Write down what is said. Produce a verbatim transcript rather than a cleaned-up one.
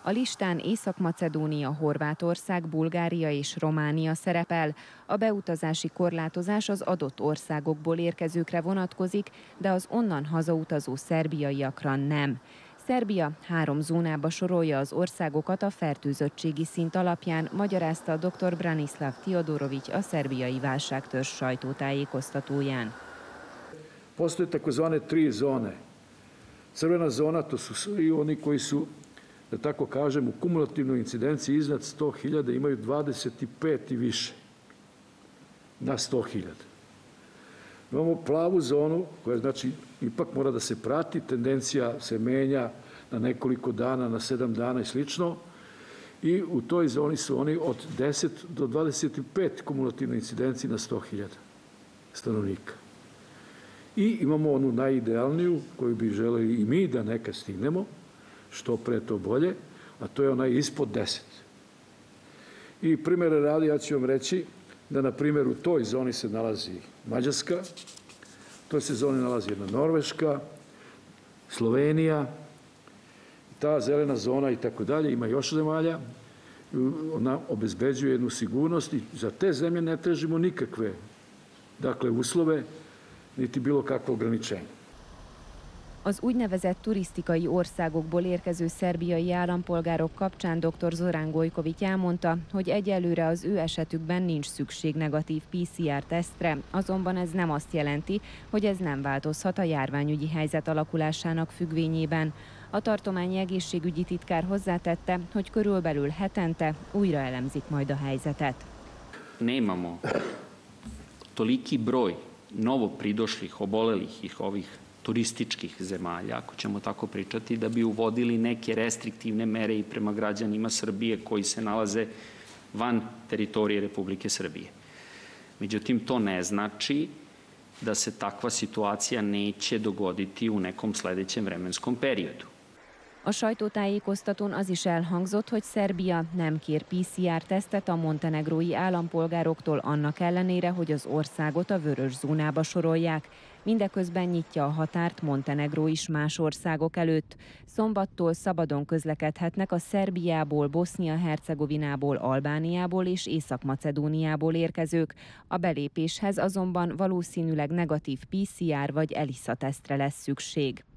A listán Észak-Macedónia, Horvátország, Bulgária és Románia szerepel. A beutazási korlátozás az adott országokból érkezőkre vonatkozik, de az onnan hazautazó szerbiaiakra nem. Szerbia három zónába sorolja az országokat a fertőzöttségi szint alapján, magyarázta dr. Branislav Tiodorović a szerbiai válságtörzs sajtótájékoztatóján. Postoje takozvane tri zone. Crvena zona, to su svi oni koji su, da tako kažem, u kumulativnoj incidenciji iznad sto hiljada imaju dvadeset pet i više na sto hiljada. Imamo plavu zonu koja znači ipak mora da se prati, tendencija se menja na nekoliko dana, na sedam dana i slično. I u toj zoni su oni od deset do dvadeset pet kumulativne incidencije na sto hiljada stanovnika. I imamo onu najidealniju koju bi želeli i mi da nekad stignemo, što pre to bolje, a to je onaj ispod deset. I primjera radi ja ću vam reći da na primjer u toj zoni se nalazi Mađarska, u toj se zoni nalazi jedna Norveška, Slovenija, ta zelena zona i tako dalje, ima još zemalja, ona obezbeđuje jednu sigurnost i za te zemlje ne tražimo nikakve, dakle, uslove, niti bilo kakvo ograničenje. Az úgynevezett turisztikai országokból érkező szerbiai állampolgárok kapcsán dr. Zoran Gojković elmondta, hogy egyelőre az ő esetükben nincs szükség negatív pé cé er-tesztre, azonban ez nem azt jelenti, hogy ez nem változhat a járványügyi helyzet alakulásának függvényében. A tartományi egészségügyi titkár hozzátette, hogy körülbelül hetente újra elemzik majd a helyzetet. Nemamo toliki broj novo pridošlih, obolelih ih ovih turističkih zemalja, ako ćemo tako pričati, da bi uvodili neke restriktivne mere i prema građanima Srbije koji se nalaze van teritorije Republike Srbije. Međutim, to ne znači da se takva situacija neće dogoditi u nekom sledećem vremenskom periodu. A sajtótájékoztatón az is elhangzott, hogy Szerbia nem kér pé cé er-tesztet a montenegrói állampolgároktól annak ellenére, hogy az országot a vörös zónába sorolják. Mindeközben nyitja a határt Montenegró is más országok előtt. Szombattól szabadon közlekedhetnek a Szerbiából, Bosznia-Hercegovinából, Albániából és Észak-Macedóniából érkezők. A belépéshez azonban valószínűleg negatív pé cé er vagy ELISA tesztre lesz szükség.